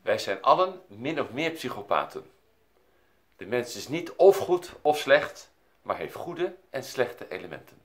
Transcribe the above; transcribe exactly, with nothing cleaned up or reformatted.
Wij zijn allen min of meer psychopaten. De mens is niet of goed of slecht, maar heeft goede en slechte elementen.